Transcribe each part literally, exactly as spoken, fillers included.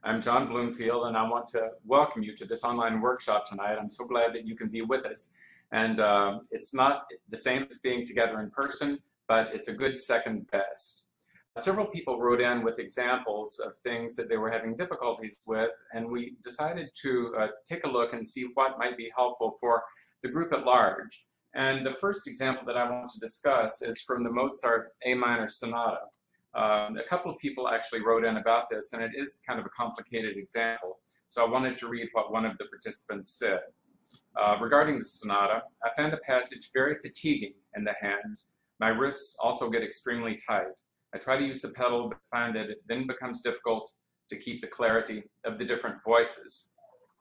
I'm John Bloomfield, and I want to welcome you to this online workshop tonight. I'm so glad that you can be with us. And uh, it's not the same as being together in person, but it's a good second best. Several people wrote in with examples of things that they were having difficulties with, and we decided to uh, take a look and see what might be helpful for the group at large. And the first example that I want to discuss is from the Mozart A minor sonata. Um, a couple of people actually wrote in about this, and it is kind of a complicated example. So I wanted to read what one of the participants said. Uh, regarding the sonata, I found the passage very fatiguing in the hands. My wrists also get extremely tight. I try to use the pedal, but find that it then becomes difficult to keep the clarity of the different voices.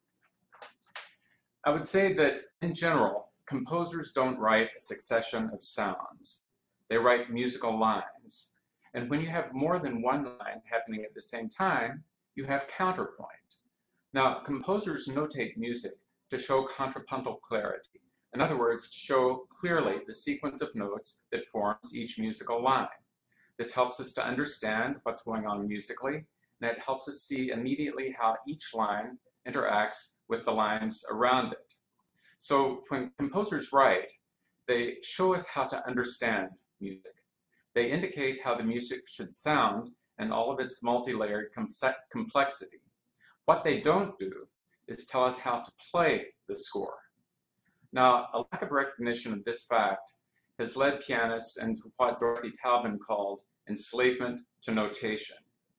I would say that, in general, composers don't write a succession of sounds. They write musical lines. And when you have more than one line happening at the same time, you have counterpoint. Now, composers notate music to show contrapuntal clarity. In other words, to show clearly the sequence of notes that forms each musical line. This helps us to understand what's going on musically, and it helps us see immediately how each line interacts with the lines around it. So when composers write, they show us how to understand music. They indicate how the music should sound and all of its multi-layered complexity. What they don't do is tell us how to play the score. Now, a lack of recognition of this fact has led pianists into what Dorothy Taubman called enslavement to notation.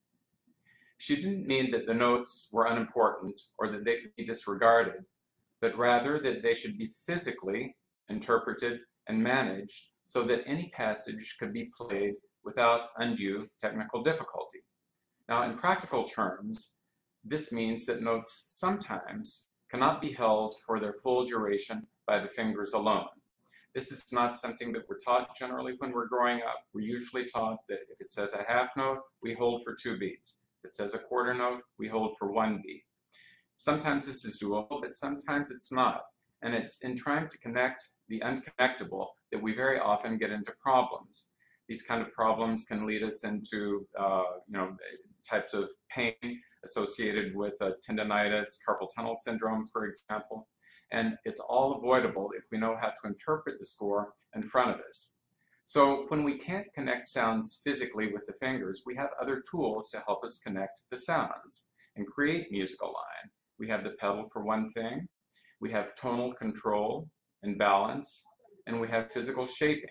She didn't mean that the notes were unimportant or that they could be disregarded, but rather that they should be physically interpreted and managed so that any passage could be played without undue technical difficulty. Now, in practical terms, this means that notes sometimes cannot be held for their full duration by the fingers alone. This is not something that we're taught generally when we're growing up. We're usually taught that if it says a half note, we hold for two beats. If it says a quarter note, we hold for one beat. Sometimes this is doable, but sometimes it's not. And it's in trying to connect the unconnectable that we very often get into problems. These kind of problems can lead us into uh, you know, types of pain associated with uh, tendonitis, carpal tunnel syndrome, for example. And it's all avoidable if we know how to interpret the score in front of us. So when we can't connect sounds physically with the fingers, we have other tools to help us connect the sounds and create musical line. We have the pedal for one thing. We have tonal control and balance, and we have physical shaping.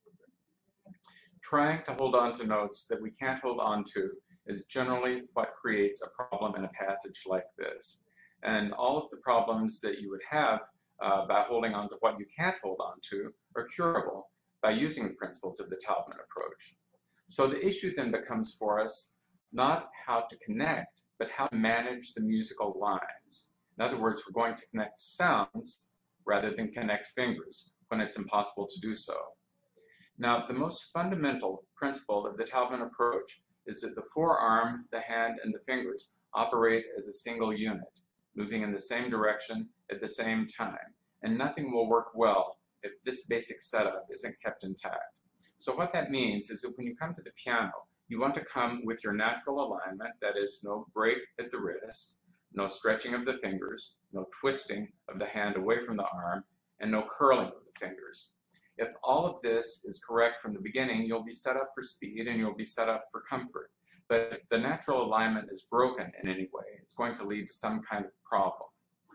Trying to hold on to notes that we can't hold on to is generally what creates a problem in a passage like this. And all of the problems that you would have uh, by holding on to what you can't hold on to are curable by using the principles of the Taubman approach. So the issue then becomes for us not how to connect, but how to manage the musical lines. In other words, we're going to connect sounds rather than connect fingers when it's impossible to do so. Now, the most fundamental principle of the Taubman approach is that the forearm, the hand, and the fingers operate as a single unit, moving in the same direction at the same time. And nothing will work well if this basic setup isn't kept intact. So what that means is that when you come to the piano, you want to come with your natural alignment, that is no break at the wrist, no stretching of the fingers, no twisting of the hand away from the arm, and no curling of the fingers. If all of this is correct from the beginning, you'll be set up for speed and you'll be set up for comfort. But if the natural alignment is broken in any way, it's going to lead to some kind of problem.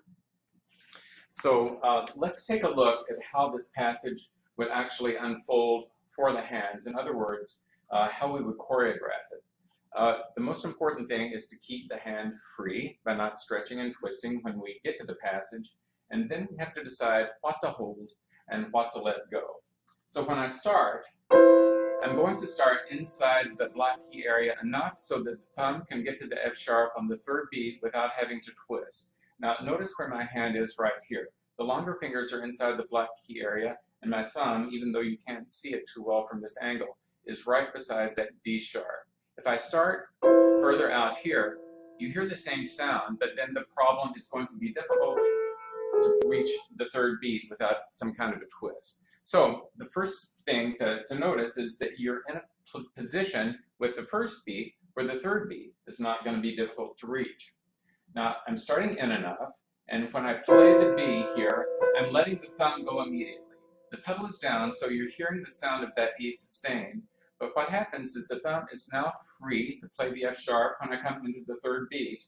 So uh, let's take a look at how this passage would actually unfold for the hands. In other words, uh, how we would choreograph it. Uh, the most important thing is to keep the hand free by not stretching and twisting when we get to the passage, and then we have to decide what to hold and what to let go. So when I start, I'm going to start inside the black key area enough so that the thumb can get to the F sharp on the third beat without having to twist. Now notice where my hand is right here. The longer fingers are inside the black key area, and my thumb, even though you can't see it too well from this angle, is right beside that D sharp. If I start further out here, you hear the same sound, but then the problem is going to be difficult to reach the third beat without some kind of a twist. So the first thing to, to notice is that you're in a position with the first beat where the third beat is not going to be difficult to reach. Now, I'm starting in enough, and when I play the B here, I'm letting the thumb go immediately. The pedal is down, so you're hearing the sound of that E sustained, but what happens is the thumb is now free to play the F sharp when I come into the third beat.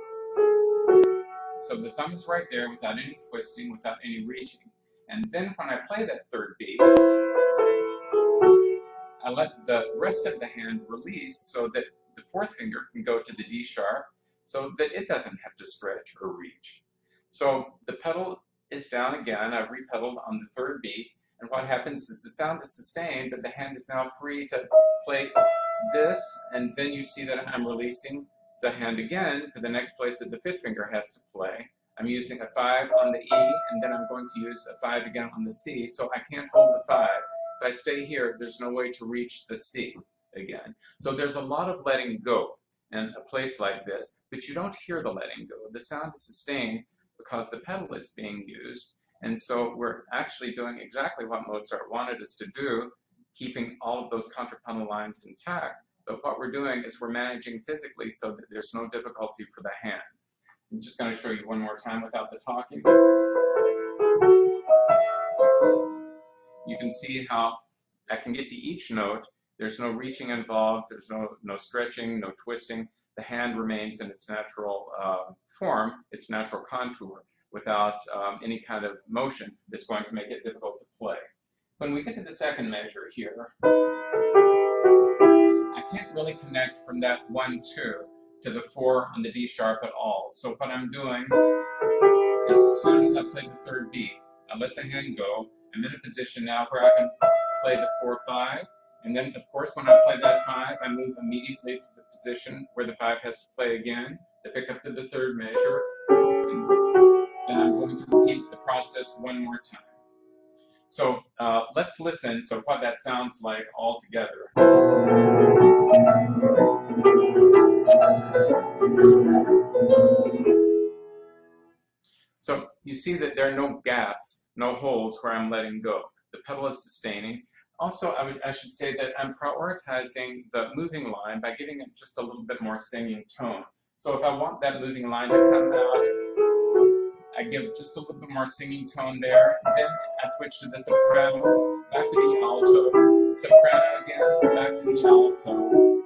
So the thumb is right there without any twisting, without any reaching. And then when I play that third beat, I let the rest of the hand release so that the fourth finger can go to the D sharp so that it doesn't have to stretch or reach. So the pedal is down again. I've repedaled on the third beat, and what happens is the sound is sustained, but the hand is now free to play this, and then you see that I'm releasing the hand again to the next place that the fifth finger has to play. I'm using a five on the E, and then I'm going to use a five again on the C, so I can't hold the five. If I stay here, there's no way to reach the C again. So there's a lot of letting go in a place like this, but you don't hear the letting go. The sound is sustained because the pedal is being used, and so we're actually doing exactly what Mozart wanted us to do, keeping all of those contrapuntal lines intact. But what we're doing is we're managing physically so that there's no difficulty for the hand. I'm just going to show you one more time without the talking. You can see how I can get to each note. There's no reaching involved. There's no, no stretching, no twisting. The hand remains in its natural uh, form, its natural contour, without um, any kind of motion that's going to make it difficult to play. When we get to the second measure here, I can't really connect from that one two to the four on the D sharp at all. So what I'm doing, as soon as I play the third beat, I let the hand go. I'm in a position now where I can play the four five, and then of course when I play that five, I move immediately to the position where the five has to play again to pick up to the third measure, and then I'm going to repeat the process one more time. So uh, let's listen to what that sounds like all together. So you see that there are no gaps, no holes where I'm letting go. The pedal is sustaining. Also, I, would, I should say that I'm prioritizing the moving line by giving it just a little bit more singing tone. So if I want that moving line to come out, I give just a little bit more singing tone there. Then I switch to the soprano, back to the alto, soprano again, back to the alto.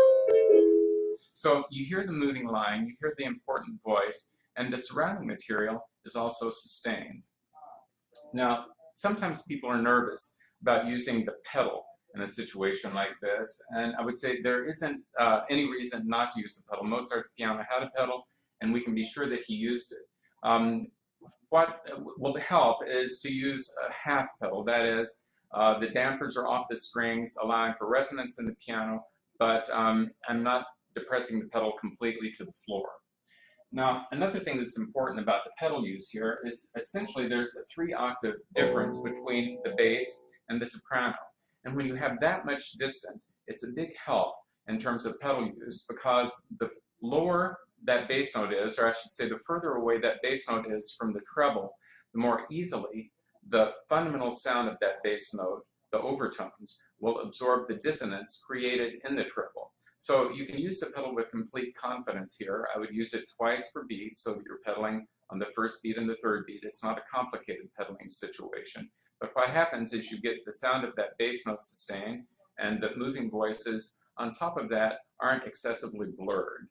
So you hear the moving line, you hear the important voice, and the surrounding material is also sustained. Now, sometimes people are nervous about using the pedal in a situation like this, and I would say there isn't uh, any reason not to use the pedal. Mozart's piano had a pedal, and we can be sure that he used it. Um, what will help is to use a half pedal. That is, uh, the dampers are off the strings, allowing for resonance in the piano, but um, I'm not depressing the pedal completely to the floor. Now, another thing that's important about the pedal use here is essentially there's a three octave difference between the bass and the soprano. And when you have that much distance, it's a big help in terms of pedal use, because the lower that bass note is, or I should say the further away that bass note is from the treble, the more easily the fundamental sound of that bass note, the overtones, will absorb the dissonance created in the treble. So you can use the pedal with complete confidence here. I would use it twice per beat so that you're pedaling on the first beat and the third beat. It's not a complicated pedaling situation. But what happens is you get the sound of that bass note sustained, and the moving voices on top of that aren't excessively blurred.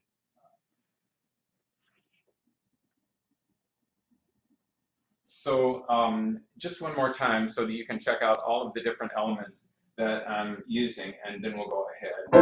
So um, just one more time so that you can check out all of the different elements that I'm using, and then we'll go ahead.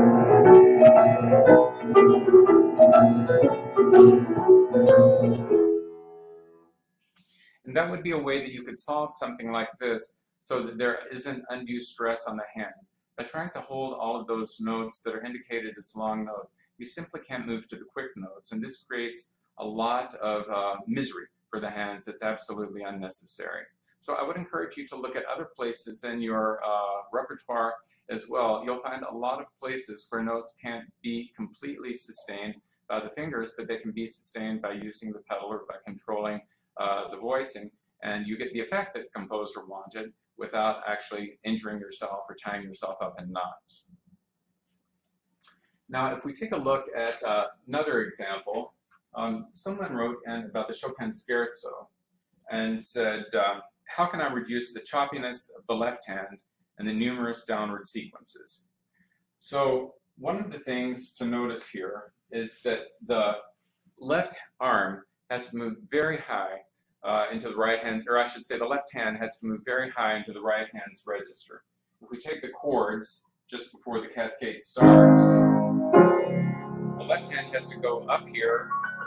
And that would be a way that you could solve something like this so that there isn't undue stress on the hands. By trying to hold all of those notes that are indicated as long notes, you simply can't move to the quick notes, and this creates a lot of uh, misery for the hands. It's absolutely unnecessary. So I would encourage you to look at other places in your uh, repertoire as well. You'll find a lot of places where notes can't be completely sustained by the fingers, but they can be sustained by using the pedal or by controlling uh, the voicing, and you get the effect that the composer wanted without actually injuring yourself or tying yourself up in knots. Now, if we take a look at uh, another example, um, someone wrote in about the Chopin Scherzo and said, uh, how can I reduce the choppiness of the left hand and the numerous downward sequences? So one of the things to notice here is that the left arm has to move very high uh, into the right hand, or I should say the left hand has to move very high into the right hand's register. If we take the chords just before the cascade starts, the left hand has to go up here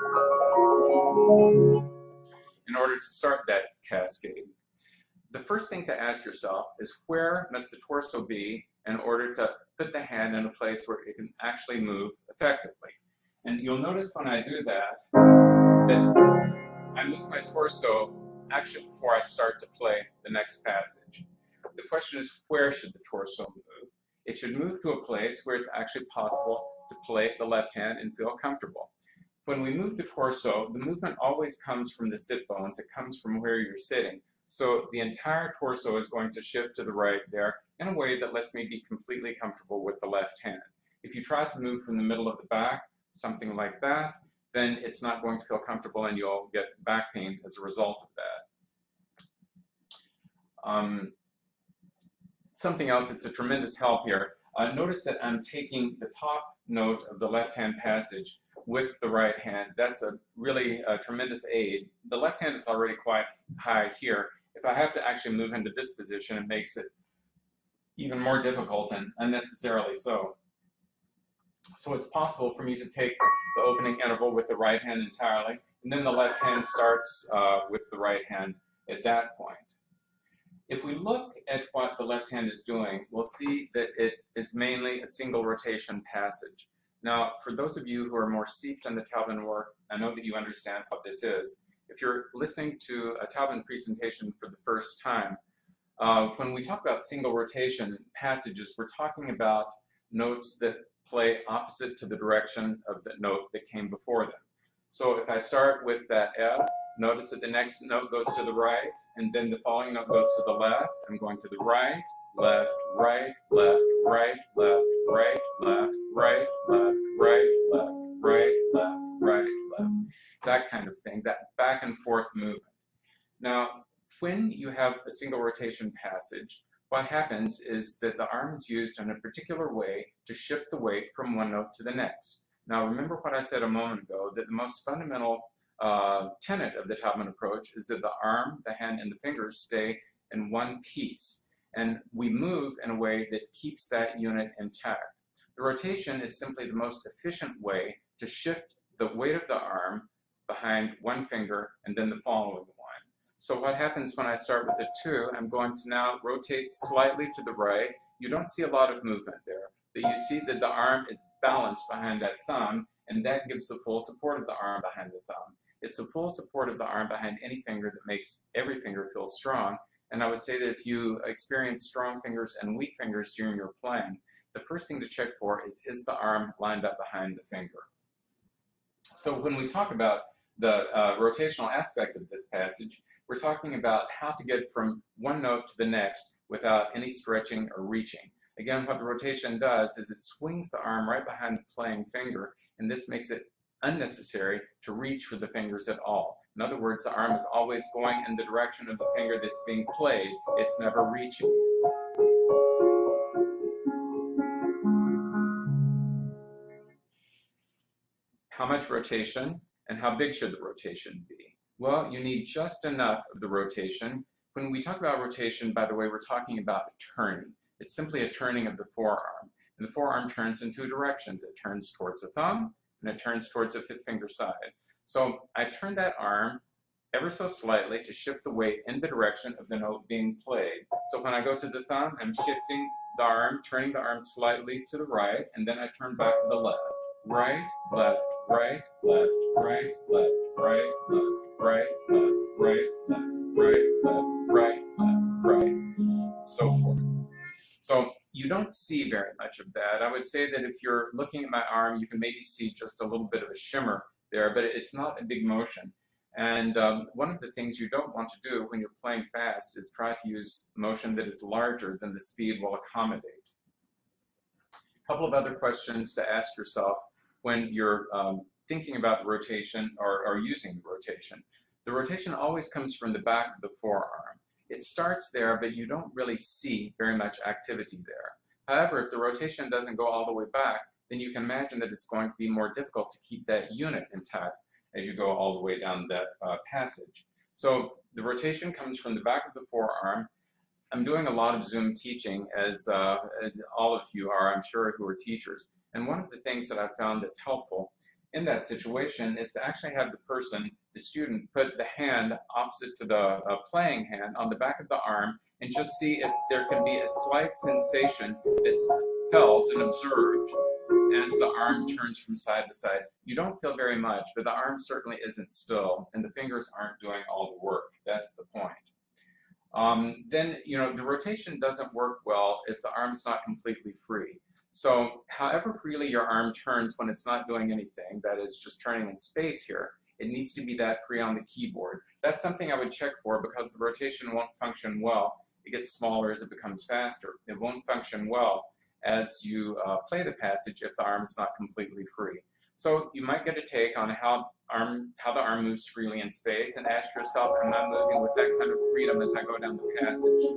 in order to start that cascade. The first thing to ask yourself is, where must the torso be in order to put the hand in a place where it can actually move effectively? And you'll notice when I do that, that I move my torso actually before I start to play the next passage. The question is, where should the torso move? It should move to a place where it's actually possible to play the left hand and feel comfortable. When we move the torso, the movement always comes from the sit bones. It comes from where you're sitting. So the entire torso is going to shift to the right there in a way that lets me be completely comfortable with the left hand. If you try to move from the middle of the back, something like that, then it's not going to feel comfortable and you'll get back pain as a result of that. Um, something else that's a tremendous help here, uh, notice that I'm taking the top note of the left hand passage with the right hand. That's a really a tremendous aid. The left hand is already quite high here. If I have to actually move into this position, it makes it even more difficult and unnecessarily so. So it's possible for me to take the opening interval with the right hand entirely, and then the left hand starts uh, with the right hand at that point. If we look at what the left hand is doing, we'll see that it is mainly a single rotation passage. Now, for those of you who are more steeped in the Taubman work, I know that you understand what this is. If you're listening to a Taubman presentation for the first time, uh, when we talk about single rotation passages, we're talking about notes that play opposite to the direction of the note that came before them. So if I start with that F, notice that the next note goes to the right, and then the following note goes to the left. I'm going to the right, left, right, left, right, left, right, left, right, left, right, left, right, left, right, left. That kind of thing, that back and forth movement. Now, when you have a single rotation passage, what happens is that the arm is used in a particular way to shift the weight from one note to the next. Now, remember what I said a moment ago, that the most fundamental uh, tenet of the Taubman approach is that the arm, the hand, and the fingers stay in one piece. And we move in a way that keeps that unit intact. The rotation is simply the most efficient way to shift the weight of the arm behind one finger and then the following one. So what happens when I start with a two, I'm going to now rotate slightly to the right. You don't see a lot of movement there, but you see that the arm is balanced behind that thumb, and that gives the full support of the arm behind the thumb. It's the full support of the arm behind any finger that makes every finger feel strong. And I would say that if you experience strong fingers and weak fingers during your playing, the first thing to check for is, is the arm lined up behind the finger? So when we talk about the uh, rotational aspect of this passage, we're talking about how to get from one note to the next without any stretching or reaching. Again, what the rotation does is it swings the arm right behind the playing finger, and this makes it unnecessary to reach for the fingers at all. In other words, the arm is always going in the direction of the finger that's being played. It's never reaching. How much rotation and how big should the rotation be? Well, you need just enough of the rotation. When we talk about rotation, by the way, we're talking about a turning. It's simply a turning of the forearm. And the forearm turns in two directions. It turns towards the thumb, and it turns towards the fifth finger side. So I turn that arm ever so slightly to shift the weight in the direction of the note being played. So when I go to the thumb, I'm shifting the arm, turning the arm slightly to the right, and then I turn back to the left. Right, left, right, left, right, left, right, left, right, left, right, left, right, left, right, left, right, so forth. So you don't see very much of that. I would say that if you're looking at my arm, you can maybe see just a little bit of a shimmer there, but it's not a big motion. And um, one of the things you don't want to do when you're playing fast is try to use motion that is larger than the speed will accommodate. A couple of other questions to ask yourself when you're um, thinking about the rotation or, or using the rotation. The rotation always comes from the back of the forearm. It starts there, but you don't really see very much activity there. However, if the rotation doesn't go all the way back, then you can imagine that it's going to be more difficult to keep that unit intact as you go all the way down that uh, passage. So the rotation comes from the back of the forearm. I'm doing a lot of Zoom teaching, as uh, all of you are, I'm sure, who are teachers. And one of the things that I've found that's helpful in that situation is to actually have the person, the student, put the hand opposite to the uh, playing hand on the back of the arm and just see if there can be a slight sensation that's felt and observed as the arm turns from side to side. You don't feel very much, but the arm certainly isn't still, and the fingers aren't doing all the work. That's the point. Um, then, you know, the rotation doesn't work well if the arm's not completely free. So however freely your arm turns when it's not doing anything, that is just turning in space here, it needs to be that free on the keyboard. That's something I would check for, because the rotation won't function well. It gets smaller as it becomes faster. It won't function well as you uh, play the passage if the arm is not completely free. So you might get a take on how, arm, how the arm moves freely in space, and ask yourself, am I moving with that kind of freedom as I go down the passage?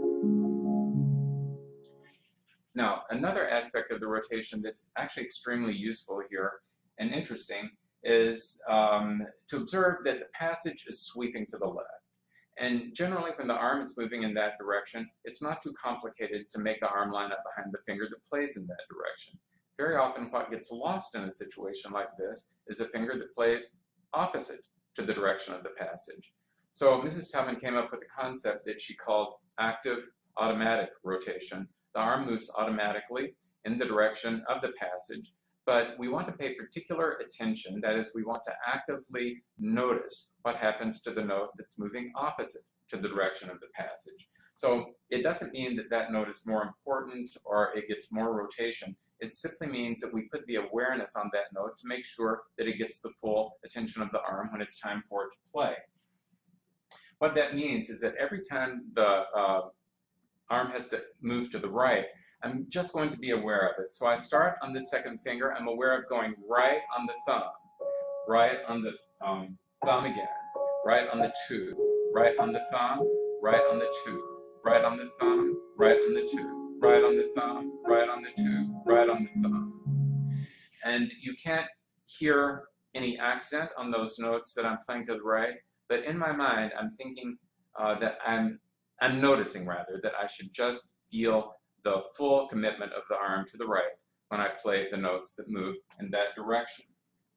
Now, another aspect of the rotation that's actually extremely useful here and interesting is um, to observe that the passage is sweeping to the left. And generally, when the arm is moving in that direction, it's not too complicated to make the arm line up behind the finger that plays in that direction. Very often, what gets lost in a situation like this is a finger that plays opposite to the direction of the passage. So Missus Taubman came up with a concept that she called active automatic rotation. The arm moves automatically in the direction of the passage, but we want to pay particular attention. That is, we want to actively notice what happens to the note that's moving opposite to the direction of the passage. So it doesn't mean that that note is more important or it gets more rotation. It simply means that we put the awareness on that note to make sure that it gets the full attention of the arm when it's time for it to play. What that means is that every time the uh, arm has to move to the right, I'm just going to be aware of it. So I start on the second finger. I'm aware of going right on the thumb, right on the um, thumb again, right on the two, right on the thumb, right on the two, right on the thumb, right on the two, right on the thumb, right on the two, right on the thumb. And you can't hear any accent on those notes that I'm playing to the right, but in my mind, I'm thinking uh, that I'm, I'm noticing rather that I should just feel the full commitment of the arm to the right when I play the notes that move in that direction.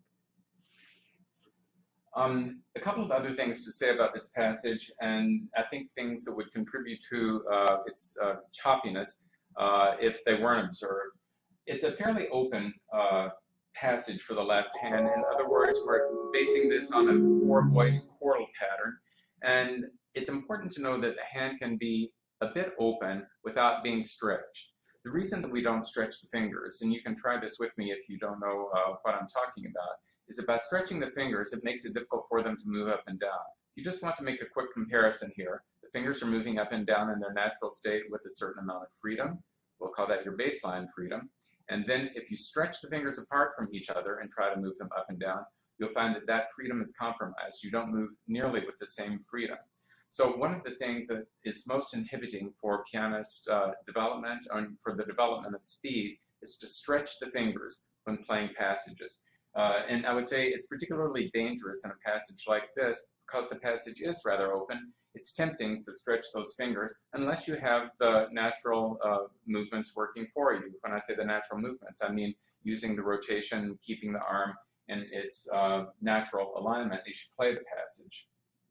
Um, a couple of other things to say about this passage, and I think things that would contribute to uh, its uh, choppiness uh, if they weren't observed. It's a fairly open uh, passage for the left hand. In other words, we're basing this on a four-voice chordal pattern, and it's important to know that the hand can be a bit open without being stretched. The reason that we don't stretch the fingers, and you can try this with me if you don't know uh, what I'm talking about, is that by stretching the fingers, it makes it difficult for them to move up and down. You just want to make a quick comparison here. The fingers are moving up and down in their natural state with a certain amount of freedom. We'll call that your baseline freedom. And then if you stretch the fingers apart from each other and try to move them up and down, you'll find that that freedom is compromised. You don't move nearly with the same freedom. So one of the things that is most inhibiting for pianist uh, development and for the development of speed is to stretch the fingers when playing passages. Uh, and I would say it's particularly dangerous in a passage like this because the passage is rather open. It's tempting to stretch those fingers unless you have the natural uh, movements working for you. When I say the natural movements, I mean using the rotation, keeping the arm in its uh, natural alignment as you play the passage.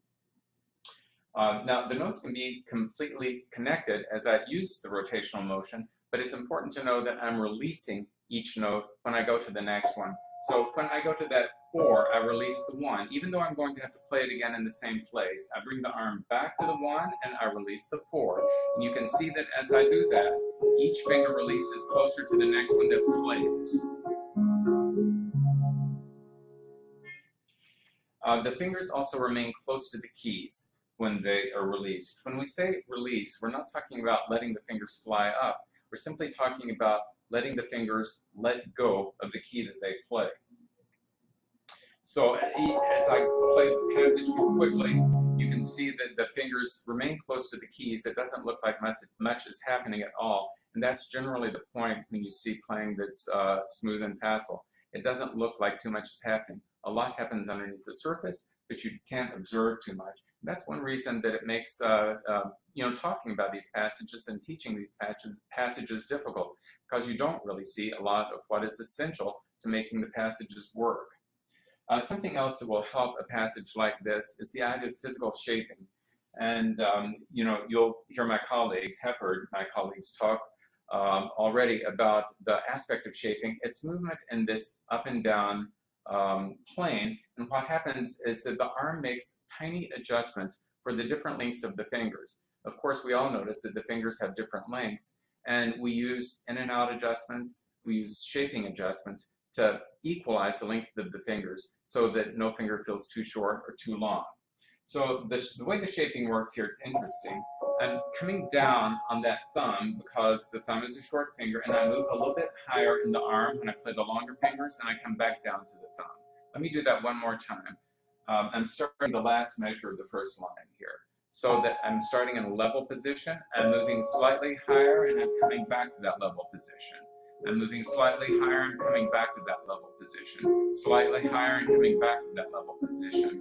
Uh, now, the notes can be completely connected as I use the rotational motion, but it's important to know that I'm releasing each note when I go to the next one. So when I go to that four, I release the one. Even though I'm going to have to play it again in the same place, I bring the arm back to the one and I release the four. And you can see that as I do that, each finger releases closer to the next one that plays. Uh, the fingers also remain close to the keys when they are released. When we say release, we're not talking about letting the fingers fly up. We're simply talking about letting the fingers let go of the key that they play. So as I play the passage more quickly, you can see that the fingers remain close to the keys. It doesn't look like much, much is happening at all. And that's generally the point when you see playing that's uh, smooth and facile. It doesn't look like too much is happening. A lot happens underneath the surface, but you can't observe too much. And that's one reason that it makes uh, uh, you know, talking about these passages and teaching these passages, passages difficult, because you don't really see a lot of what is essential to making the passages work. Uh, something else that will help a passage like this is the idea of physical shaping. And, um, you know, you'll hear my colleagues, have heard my colleagues talk um, already about the aspect of shaping. It's movement in this up and down um, plane. And what happens is that the arm makes tiny adjustments for the different lengths of the fingers. Of course, we all notice that the fingers have different lengths. And we use in and out adjustments, we use shaping adjustments to equalize the length of the fingers so that no finger feels too short or too long. So the, the way the shaping works here, it's interesting. I'm coming down on that thumb because the thumb is a short finger, and I move a little bit higher in the arm when I play the longer fingers, and I come back down to the thumb. Let me do that one more time. Um, I'm starting the last measure of the first line here. So that I'm starting in a level position, I'm moving slightly higher, and I'm coming back to that level position. I'm moving slightly higher and coming back to that level position. Slightly higher and coming back to that level position.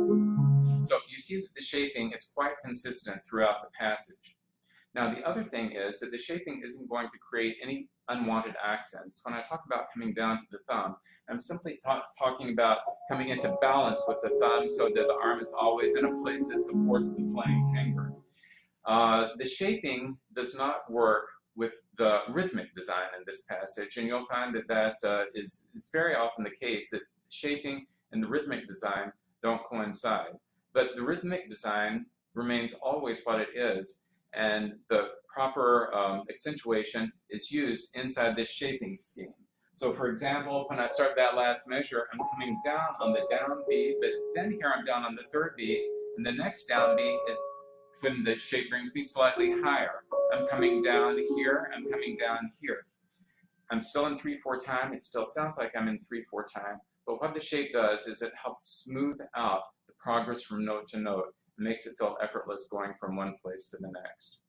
So you see that the shaping is quite consistent throughout the passage. Now the other thing is that the shaping isn't going to create any unwanted accents. When I talk about coming down to the thumb, I'm simply ta talking about coming into balance with the thumb so that the arm is always in a place that supports the playing finger. Uh, the shaping does not work with the rhythmic design in this passage, and you'll find that that uh, is, is very often the case, that shaping and the rhythmic design don't coincide. But the rhythmic design remains always what it is, and the proper um, accentuation is used inside this shaping scheme. So for example, when I start that last measure, I'm coming down on the down beat, but then here I'm down on the third beat, and the next down beat is when the shape brings me slightly higher. I'm coming down here, I'm coming down here. I'm still in three four time, it still sounds like I'm in three four time, but what the shape does is it helps smooth out the progress from note to note. It makes it feel effortless going from one place to the next.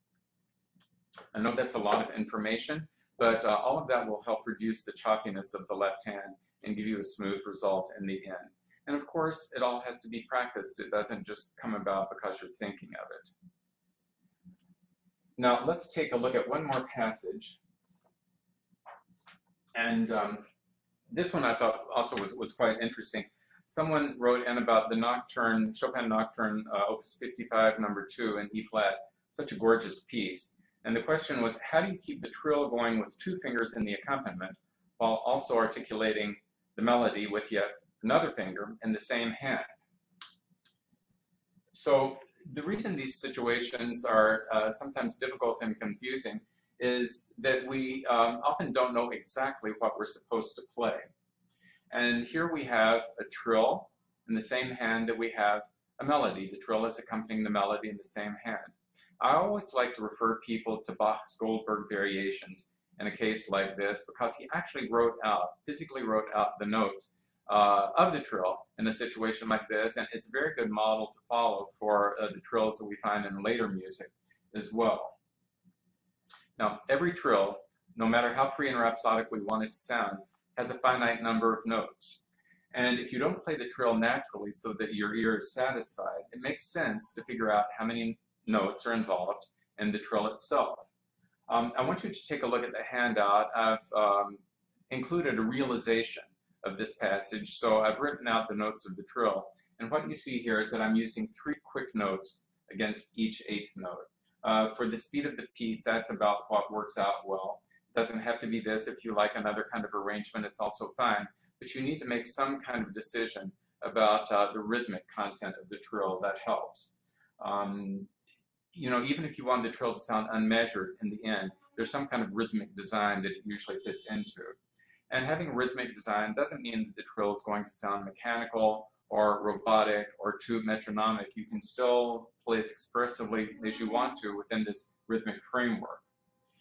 I know that's a lot of information, but uh, all of that will help reduce the choppiness of the left hand and give you a smooth result in the end. And of course, it all has to be practiced. It doesn't just come about because you're thinking of it. Now, let's take a look at one more passage. And um, this one I thought also was, was quite interesting. Someone wrote in about the Nocturne, Chopin Nocturne, uh, Opus fifty-five, number two in E flat, such a gorgeous piece. And the question was, how do you keep the trill going with two fingers in the accompaniment while also articulating the melody with yet another finger in the same hand? So the reason these situations are uh, sometimes difficult and confusing is that we um, often don't know exactly what we're supposed to play. And here we have a trill in the same hand that we have a melody. The trill is accompanying the melody in the same hand. I always like to refer people to Bach's Goldberg variations in a case like this because he actually wrote out, physically wrote out the notes uh, of the trill in a situation like this, and it's a very good model to follow for uh, the trills that we find in later music as well. Now, every trill, no matter how free and rhapsodic we want it to sound, has a finite number of notes. And if you don't play the trill naturally so that your ear is satisfied, it makes sense to figure out how many notes are involved in the trill itself. Um, I want you to take a look at the handout. I've um, included a realization of this passage, so I've written out the notes of the trill. And what you see here is that I'm using three quick notes against each eighth note. Uh, for the speed of the piece, that's about what works out well. It doesn't have to be this. If you like another kind of arrangement, it's also fine. But you need to make some kind of decision about uh, the rhythmic content of the trill. That helps. Um, you know, even if you want the trill to sound unmeasured in the end, there's some kind of rhythmic design that it usually fits into. And having rhythmic design doesn't mean that the trill is going to sound mechanical or robotic or too metronomic. You can still play as expressively as you want to within this rhythmic framework.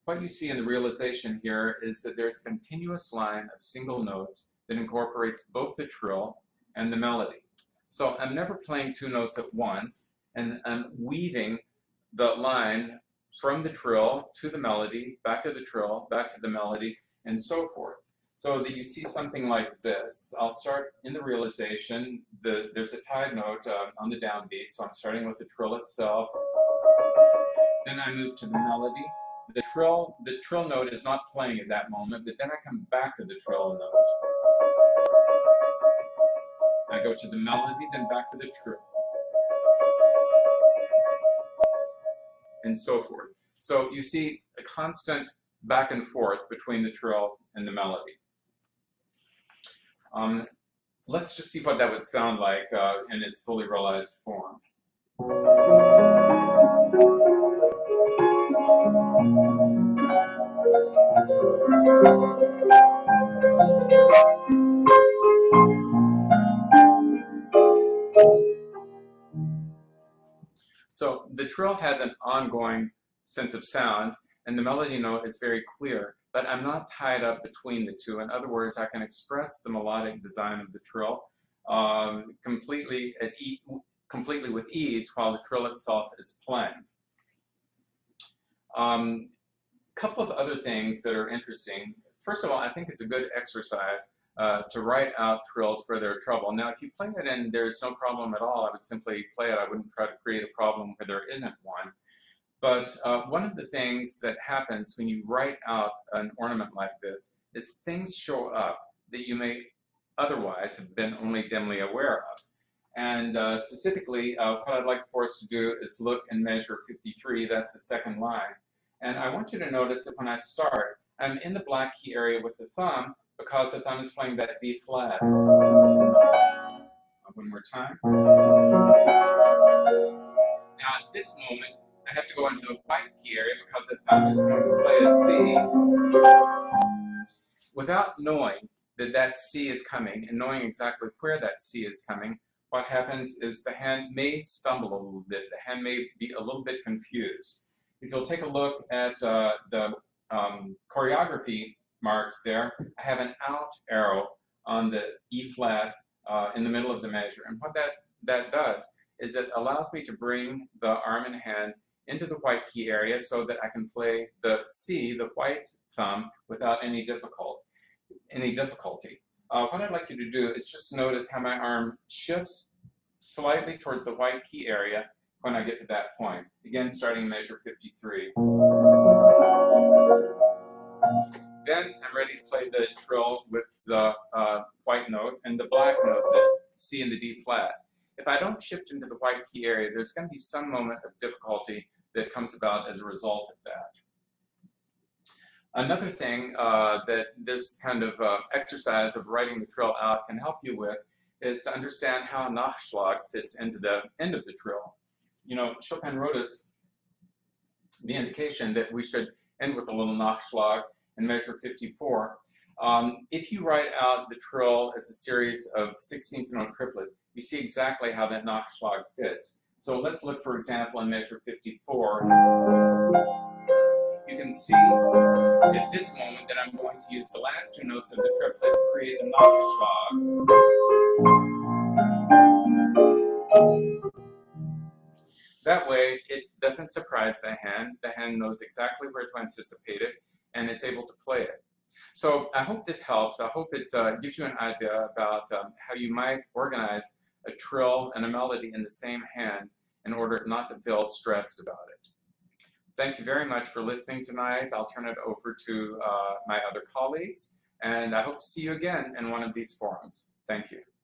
what you see in the realization here is that there's a continuous line of single notes that incorporates both the trill and the melody. So I'm never playing two notes at once, and I'm weaving the line from the trill to the melody, back to the trill, back to the melody, and so forth. So that you see something like this. I'll start in the realization. The, there's a tied note uh, on the downbeat, so I'm starting with the trill itself. Then I move to the melody. The trill, the trill note is not playing at that moment, but then I come back to the trill note. I go to the melody, then back to the trill, and so forth. So you see a constant back and forth between the trill and the melody. Um, let's just see what that would sound like uh, in its fully realized form. So the trill has an ongoing sense of sound, and the melody note is very clear, but I'm not tied up between the two. In other words, I can express the melodic design of the trill um, completely, at e completely with ease while the trill itself is playing. A um, couple of other things that are interesting. First of all, I think it's a good exercise uh, to write out trills where there are trouble. Now, if you play it and there's no problem at all, I would simply play it. I wouldn't try to create a problem where there isn't one. But uh, one of the things that happens when you write out an ornament like this is things show up that you may otherwise have been only dimly aware of. And uh, specifically, uh, what I'd like for us to do is look and measure fifty-three. That's the second line. And I want you to notice that when I start, I'm in the black key area with the thumb because the thumb is playing that D flat. One more time. Now at this moment, I have to go into the white key area because the thumb is going to play a C. Without knowing that that C is coming and knowing exactly where that C is coming, what happens is the hand may stumble a little bit. The hand may be a little bit confused. If you'll take a look at uh, the um, choreography marks there, I have an out arrow on the E flat uh, in the middle of the measure. And what that's, that does is it allows me to bring the arm and hand into the white key area so that I can play the C, the white thumb, without any difficult, any difficulty. Uh, what I'd like you to do is just notice how my arm shifts slightly towards the white key area when I get to that point. Again, starting measure fifty-three. Then I'm ready to play the trill with the uh, white note and the black note, the C and the D flat. If I don't shift into the white key area, there's going to be some moment of difficulty that comes about as a result of that. Another thing uh, that this kind of uh, exercise of writing the trill out can help you with is to understand how a Nachschlag fits into the end of the trill. You know, Chopin wrote us the indication that we should end with a little Nachschlag in measure fifty-four. Um, if you write out the trill as a series of sixteenth note triplets, you see exactly how that Nachschlag fits. So let's look, for example, in measure fifty-four. You can see at this moment that I'm going to use the last two notes of the triplet to create a Nachschlag. That way, it doesn't surprise the hand. The hand knows exactly where to anticipate it, and it's able to play it. So I hope this helps. I hope it uh, gives you an idea about um, how you might organize a trill and a melody in the same hand in order not to feel stressed about it. Thank you very much for listening tonight. I'll turn it over to uh, my other colleagues, and I hope to see you again in one of these forums. Thank you.